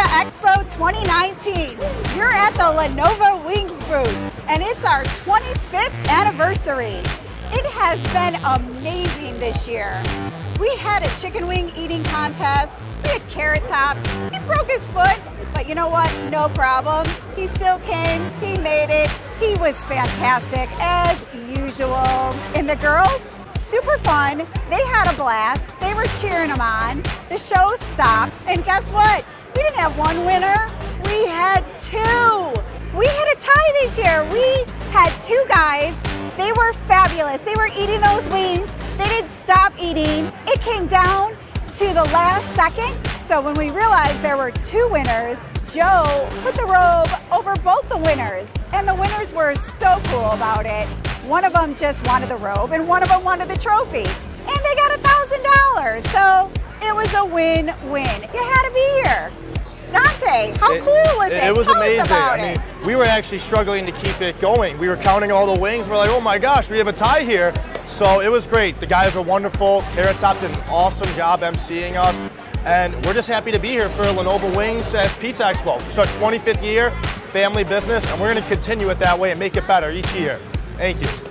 Expo 2019. You're at the Lenovo Wings booth, and it's our 25th anniversary. It has been amazing this year. We had a chicken wing eating contest. We had Carrot Top. He broke his foot, but you know what? No problem. He still came. He made it. He was fantastic as usual. And the girls, super fun. They had a blast. They were cheering them on. The show stopped. And guess what? We didn't have one winner. We had two. We had a tie this year. We had two guys. They were fabulous. They were eating those wings. They didn't stop eating. It came down to the last second. So when we realized there were two winners, Joe put the robe over both the winners. And the winners were so cool about it. One of them just wanted the robe and one of them wanted the trophy. And they got $1,000. So it was a win-win. You had to be here. Dante, how cool was it? It was amazing. About I mean, we were actually struggling to keep it going. We were counting all the wings. We're like, oh my gosh, we have a tie here. So it was great. The guys were wonderful. Carrot Top did an awesome job emceeing us. And we're just happy to be here for Lenovo Wings at Pizza Expo. It's our 25th year, family business, and we're going to continue it that way and make it better each year. Thank you.